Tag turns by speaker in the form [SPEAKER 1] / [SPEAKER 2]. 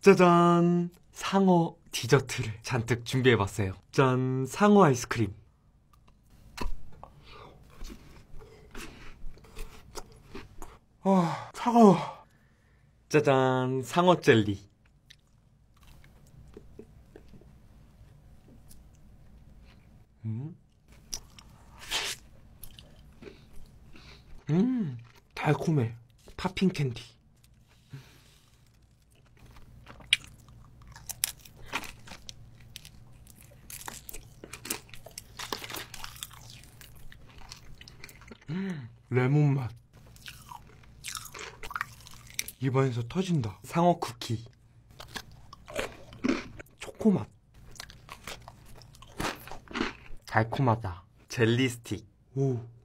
[SPEAKER 1] 짜잔! 상어 디저트를 잔뜩 준비해봤어요. 짠! 상어 아이스크림. 차가워. 짜잔! 상어 젤리. 달콤해. 팝핑 캔디. 레몬 맛. 입안에서 터진다. 상어 쿠키. 초코 맛. 달콤하다. 젤리 스틱. 오.